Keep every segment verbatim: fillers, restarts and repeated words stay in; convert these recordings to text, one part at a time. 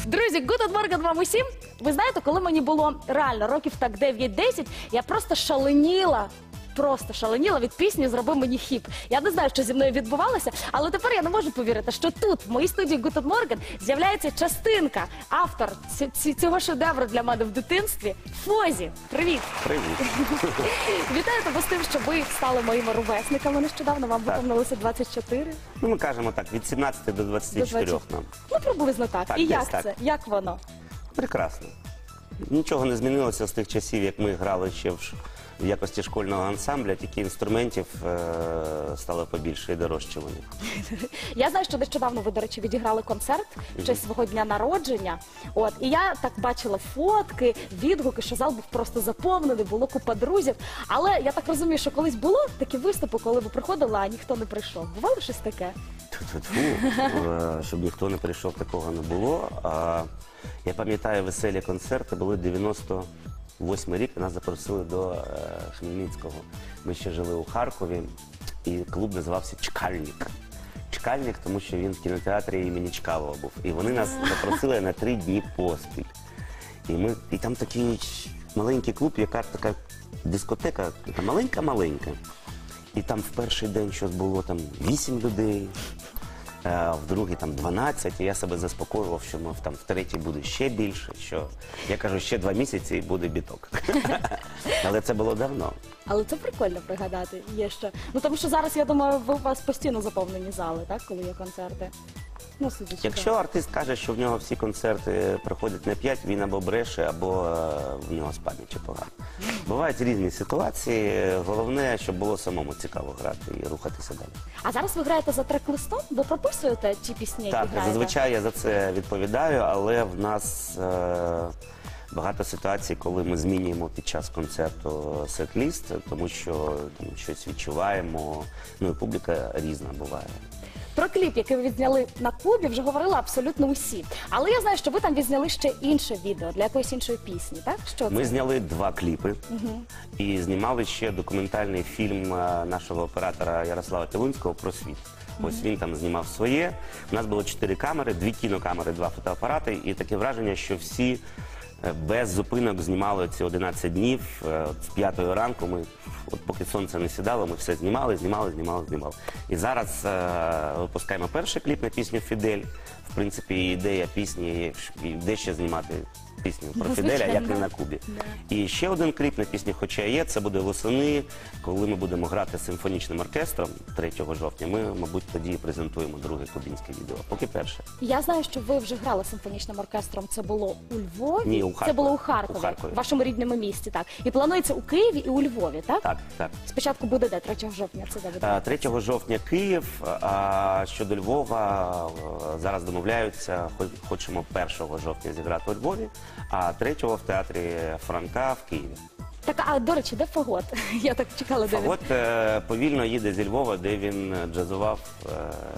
Друзі, Guten Morgen вам усім. Ви знаєте, коли мені було реально років так дев'ять-десять, я просто шаленіла. Просто шаленіла від пісні «Зроби мені хіп». Я не знаю, що зі мною відбувалося, але тепер я не можу повірити, що тут, в моїй студії Guten Morgen, з'являється частинка, автор ці- цього шедевру для мене в дитинстві – Фозі. Привіт! Привіт. Вітаю тебе з тим, що ви стали моїми ровесниками нещодавно, вам Так. виповнилося двадцять чотири. Ну, ми кажемо так, від сімнадцяти до двадцяти чотирьох нам. Ну, приблизно так. Так, І десь як так. це? Як воно? Прекрасно. Нічого не змінилося з тих часів, як ми грали ще в, ш- в якості школьного ансамбля, тільки інструментів е- стало побільше і дорожче вони. Я знаю, що нещодавно ви, до речі, відіграли концерт в честь свого дня народження. От, і я так бачила фотки, відгуки, що зал був просто заповнений, було купа друзів. Але я так розумію, що колись було такі виступи, коли ви приходили, а ніхто не прийшов. Бувало щось таке? Тьфу-тьфу, е, щоб ніхто не прийшов, такого не було. А, я пам'ятаю, веселі концерти були дев'яносто восьмий рік, і нас запросили до е, Хмельницького. Ми ще жили у Харкові, і клуб називався «Чкальник». «Чкальник», тому що він в кінотеатрі імені Чкалова був. І вони нас запросили на три дні поспіль. І, ми, і там такий маленький клуб, яка така дискотека, така маленька-маленька. І там в перший день щось було там вісім людей, е, в другий там дванадцять, і я себе заспокоював, що ми там в третій буде ще більше, що я кажу, ще два місяці і буде біток. Але це було давно. Але це прикольно пригадати. Є ще. Ну тому що зараз, я думаю, ви у вас постійно заповнені зали, так, коли є концерти. Ну, судячи. Якщо артист каже, що в нього всі концерти проходять на п'ять, він або бреше, або е, в нього з пам'яті погано. Бувають різні ситуації, головне, щоб було самому цікаво грати і рухатися далі. А зараз ви граєте за трек-листом? Ви прописуєте ті пісні, які Так, граєте? зазвичай я за це відповідаю, але в нас е, багато ситуацій, коли ми змінюємо під час концерту сет-ліст, тому що там, щось відчуваємо, ну і публіка різна буває. Про кліп, який ви відзняли на Кубі, вже говорили абсолютно усі. Але я знаю, що ви там відзняли ще інше відео для якоїсь іншої пісні, так? Що це? Ми зняли два кліпи і знімали ще документальний фільм е, нашого оператора Ярослава Пілунського про світ. Ось він там знімав своє. У нас було чотири камери, дві кінокамери, два фотоапарати. І таке враження, що всі е, без зупинок знімали ці одинадцять днів. Е, от з п'ятої ранку ми, от поки сонце не сідало, ми все знімали, знімали, знімали, знімали. І зараз е, випускаємо перший кліп на пісню «Фідель». В принципі, ідея пісні є, де ще знімати пісню про Ну, Фіделя, як звичайно. не на Кубі. Да. І ще один кліп на пісню «Хоча є», це буде восени, коли ми будемо грати з симфонічним оркестром третього жовтня. Ми, мабуть, тоді і презентуємо друге кубінське відео. Поки перше. Я знаю, що ви вже грали з симфонічним оркестром. Це було у Львові? Ні, у Це Харкові. було у Харкові, У Харкові. в вашому рідному місті, так. І планується у Києві і у Львові, так? Так, так. Спочатку буде де? третього жовтня це де буде? Е, третього жовтня Київ, а щодо Львова е, зараз домовляються, хо- хочемо першого жовтня зіграти у Львові, а третього в театрі Франка в Києві. Так, а до речі, де Фагот? Я так чекала, де він. Фагот е, повільно їде зі Львова, де він джазував е,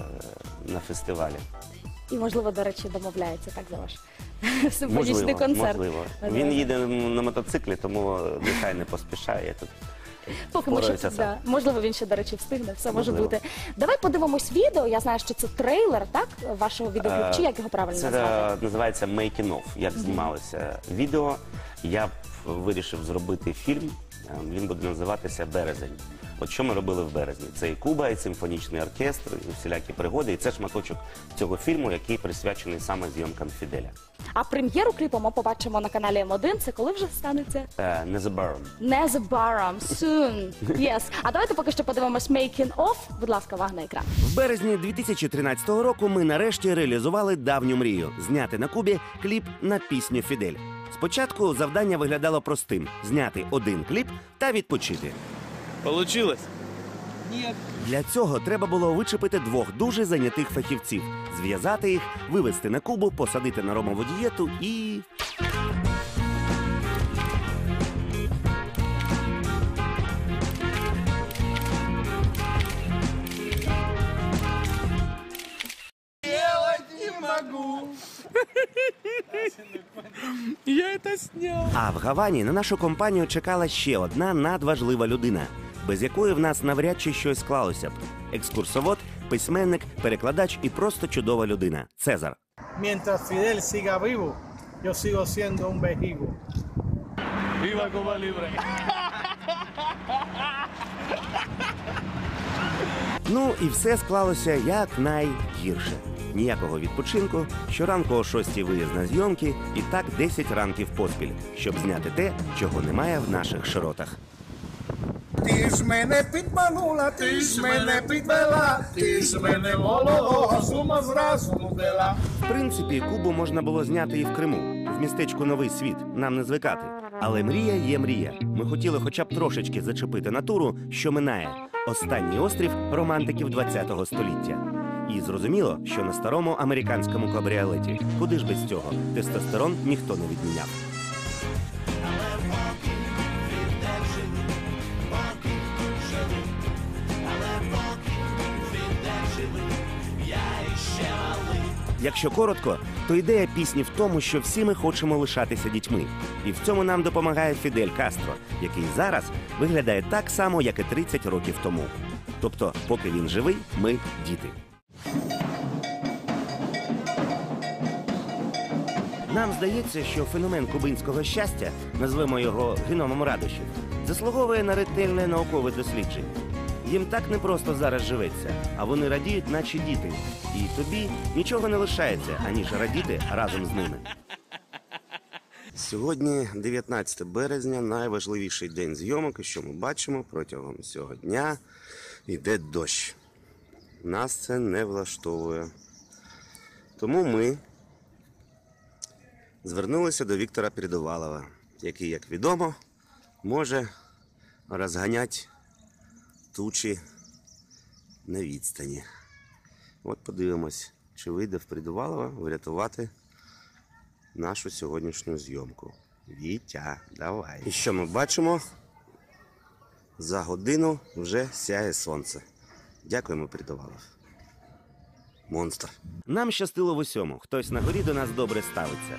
на фестивалі. І, можливо, до речі, домовляється так за ваш симфонічний Можливо, концерт. можливо. Він їде на мотоциклі, тому нехай не поспішає. Я тут Поки ми ще, впораюся сам. да, можливо, він ще, до речі, встигне, все може Можливо. бути. Давай подивимось відео. Я знаю, що це трейлер, так, вашого відеокліпу, чи як його правильно Це назвати? е, називається «Making of», як знімалося відео. Я б вирішив зробити фільм, е, він буде називатися «Березень». От що ми робили в березні? Це і Куба, і симфонічний оркестр, і всілякі пригоди. І це шматочок цього фільму, який присвячений саме зйомкам Фіделя. А прем'єру кліпу ми побачимо на каналі М один. Це коли вже станеться? Е, Незабаром. Незабаром, soon, yes. А давайте поки що подивимось «Making of». Будь ласка, увага на екран. В березні дві тисячі тринадцятого року ми нарешті реалізували давню мрію – зняти на Кубі кліп на пісню «Фідель». Спочатку завдання виглядало простим – зняти один кліп та відпочити. Получилось? Для цього треба було вичепити двох дуже зайнятих фахівців, зв'язати їх, вивезти на Кубу, посадити на ромову дієту і… Я это снял. А в Гавані на нашу компанію чекала ще одна надважлива людина, без якої в нас навряд чи щось склалося б. Екскурсовод, письменник, перекладач і просто чудова людина – Цезар. mientras Fidel siga vivo, yo sigo siendo un vejigo. Viva Cuba Libre. Ну і все склалося як найгірше. Ніякого відпочинку, щоранку о шостій виїзд на зйомки і так десять ранків поспіль, щоб зняти те, чого немає в наших широтах. Ти ж мене підманула, ти ж мене підвела, ти ж мене молодого з ума зразу ввела. В принципі, Кубу можна було зняти і в Криму, в містечку Новий Світ, нам не звикати. Але мрія є мрія. Ми хотіли хоча б трошечки зачепити натуру, що минає. Останній острів романтиків ХХ століття. І зрозуміло, що на старому американському кабріолеті, куди ж без цього, тестостерон ніхто не відміняв. Якщо коротко, то ідея пісні в тому, що всі ми хочемо лишатися дітьми. І в цьому нам допомагає Фідель Кастро, який зараз виглядає так само, як і тридцять років тому. Тобто, поки він живий, ми діти. Нам здається, що феномен кубинського щастя, назвемо його геномом радощів, заслуговує на ретельне наукове дослідження. Їм так не просто зараз живеться, а вони радіють, наче діти. І тобі нічого не лишається, аніж радіти разом з ними. Сьогодні дев'ятнадцяте березня, найважливіший день зйомок, і що ми бачимо, протягом цього дня йде дощ. Нас це не влаштовує. Тому ми звернулися до Віктора Передувалова, який, як відомо, може розганяти тучі на відстані. От подивимось, чи вийде в Передувалова врятувати нашу сьогоднішню зйомку. Вітя, давай. І що ми бачимо? За годину вже сяє сонце. Дякуємо, Передувалов. Монстр. Нам щастило в усьому. Хтось на горі до нас добре ставиться.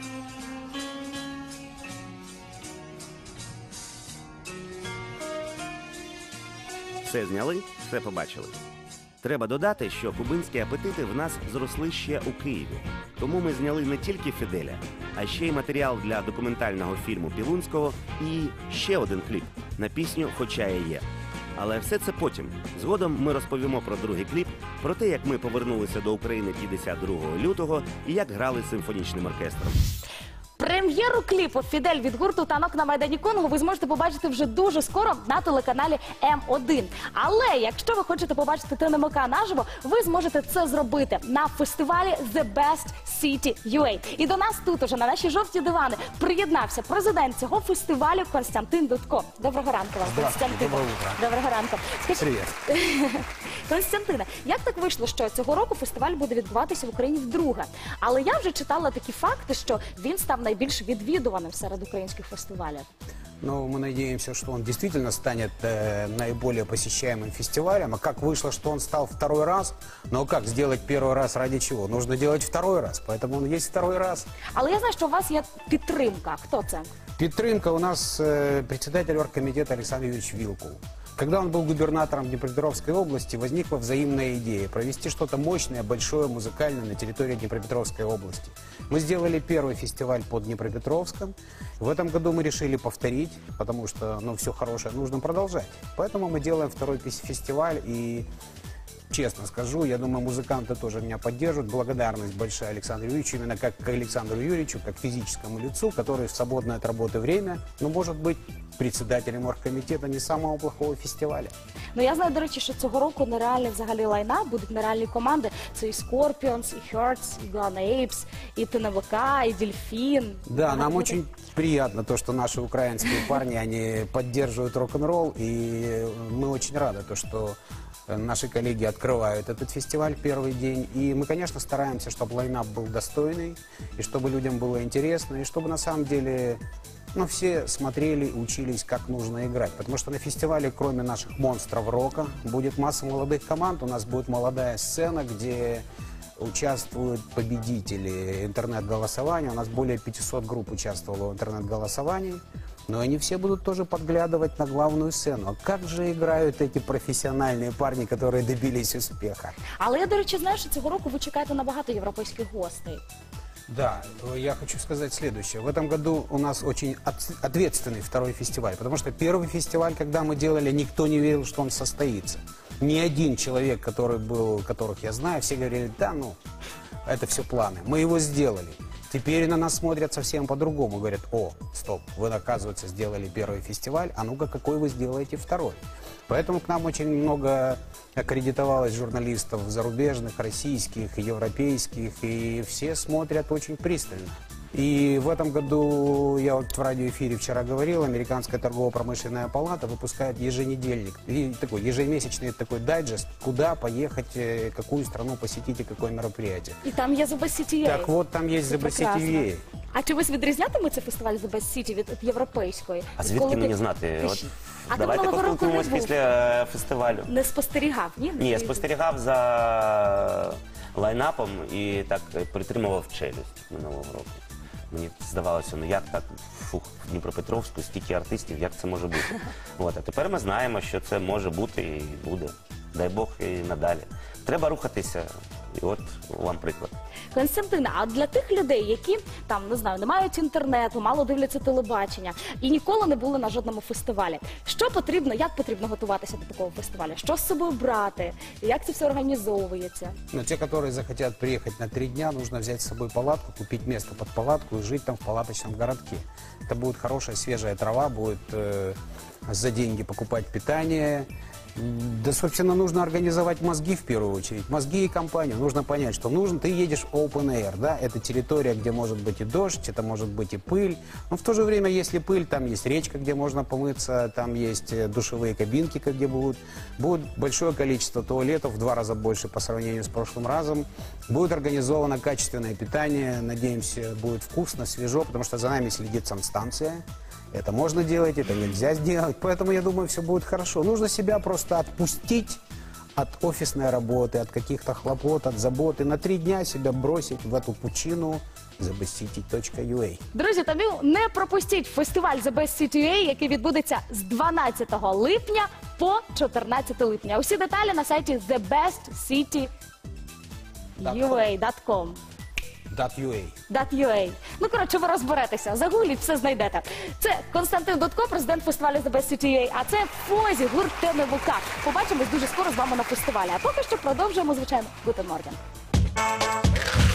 Все зняли, все побачили. Треба додати, що кубинські апетити в нас зросли ще у Києві. Тому ми зняли не тільки Фіделя, а ще й матеріал для документального фільму Пілунського і ще один кліп на пісню «Хоча я є». Але все це потім. Згодом ми розповімо про другий кліп, про те, як ми повернулися до України п'ятдесят другого лютого і як грали з симфонічним оркестром. Прем'єру кліпу «Фідель» від гурту «Танок на Майдані Конго» ви зможете побачити вже дуже скоро на телеканалі М один. Але якщо ви хочете побачити ТНМК наживо, ви зможете це зробити на фестивалі The Best City ю ей. І до нас тут уже на наші жовті дивани приєднався президент цього фестивалю Константин Дудко. Доброго ранку вам, Константин. Доброго утра. Доброго ранку. Скажіть, Привіт. Константине, як так вийшло, що цього року фестиваль буде відбуватися в Україні вдруге? Але я вже читала такі факти, що він став найбільш відвідуваним серед українських фестивалів. Но мы надеемся, что он действительно станет э, наиболее посещаемым фестивалем. А как вышло, что он стал второй раз? Ну а как сделать первый раз ради чего? Нужно делать второй раз, поэтому он есть второй раз. Але я знаю, що у вас є підтримка. Хто це? Петренко у нас э, председатель оргкомитета Александр Юрьевич Вилкул. Когда он был губернатором Днепропетровской области, возникла взаимная идея провести что-то мощное, большое, музыкальное на территории Днепропетровской области. Мы сделали первый фестиваль под Днепропетровском. В этом году мы решили повторить, потому что ну, все хорошее нужно продолжать. Поэтому мы делаем второй фестиваль и... Честно скажу, я думаю, музыканты тоже меня поддержат. Благодарность большая Александру Юрьевичу, именно как к Александру Юрьевичу, как физическому лицу, который в свободное от работы время, ну, может быть, председателем оргкомитета не самого плохого фестиваля. Ну, я знаю, до речі, що цього року нереальний взагалі лайнап, будуть нереальні команди. Це і Scorpions, і Hertz, і Gun Apes, і ТНВК, і Дельфін. Да, нам очень приятно то, что наши украинские парни, они поддерживают рок-н-ролл, и мы очень рады, то, что наши коллеги открывают этот фестиваль первый день. И мы, конечно, стараемся, чтобы лайнап был достойный, и чтобы людям было интересно, и чтобы на самом деле ну, все смотрели и учились, как нужно играть. Потому что на фестивале, кроме наших монстров рока, будет масса молодых команд. У нас будет молодая сцена, где участвуют победители интернет-голосования. У нас более пятисот групп участвовало в интернет-голосовании. Но они все будут тоже подглядывать на главную сцену. А как же играют эти профессиональные парни, которые добились успеха? Але я, до речі, знаю, що цього року ви чекаєте на багато європейських гостей. Да, я хочу сказать следующее. В этом году у нас очень от- ответственный второй фестиваль, потому что первый фестиваль, когда мы делали, никто не верил, что он состоится. Ни один человек, который был, которых я знаю, все говорили, да, ну, это все планы. Мы его сделали. Теперь на нас смотрят совсем по-другому. Говорят, о, стоп, вы, оказывается, сделали первый фестиваль, а ну-ка, какой вы сделаете второй? Поэтому к нам очень много аккредитовалось журналистов зарубежных, российских, европейских, и все смотрят очень пристально. И в этом году, я вот в радиоэфире вчера говорил, Американская торгово-промышленная палата выпускает еженедельник, и такой ежемесячный такой дайджест, куда поехать, э, какую страну посетить и какое мероприятие. І там є The Best City Так вот, там есть Це The Best City прекрасно. ви ей. А чогось відрізнятиметься фестиваль The Best City від, від європейської? А Від звідки коли ти- мені знати? ти От, ж- А ти давайте минулого року не поспілкуємось був? після е, фестивалю. Не спостерігав, ні? Ні, я спостерігав за лайнапом і так е, притримував челюсть минулого року. Мені здавалося, ну як так, фух, в Дніпропетровську стільки артистів, як це може бути? От, а тепер ми знаємо, що це може бути і буде. Дай Бог і надалі. Треба рухатися. І от вам приклад. Константин, а для тих людей, які там не знаю, не мають інтернету, мало дивляться телебачення і ніколи не були на жодному фестивалі. Що потрібно, як потрібно готуватися до такого фестивалю? Що з собою брати? Як це все організовується? Но те, которые захотят приехать на три дня, нужно взять с собой палатку, купить место под палатку и жить там в палаточном городке. Это будет хорошая свежая трава, будет э, за деньги покупать питание. М, Да, собственно, нужно организовать мозги в первую очередь. Мозги и компанию. Нужно понять, что нужно. Ты едешь в open air, да, это территория, где может быть и дождь, это может быть и пыль. Но в то же время, если пыль, там есть речка, где можно помыться, там есть э, душевые кабинки, где будут. Будет большое количество туалетов, в два раза больше по сравнению с прошлым разом. Будет организовано качественное питание. Надеемся, будет вкусно, свежо, потому что за нами следит санстанция. Это можно делать, это нельзя сделать. Поэтому, я думаю, все будет хорошо. Нужно себя просто отпустить от офисной работы, от каких-то хлопот, от забот. И на три дня себя бросить в эту пучину the best city точка ю а. Друзі, тому не пропустіть фестиваль The Best City ю ей, який відбудеться з дванадцятого липня по чотирнадцяте липня. Усі деталі на сайті the best city ю ей крапка ком. .ua. .ua. Ну, коротше, ви розберетеся. Загугліть, все знайдете. Це Константин Дудко, президент фестивалю The Best City ю ей, а це Фозі, гурт ТНВК. Побачимось дуже скоро з вами на фестивалі. А поки що продовжуємо, звичайно, Гутен Морген.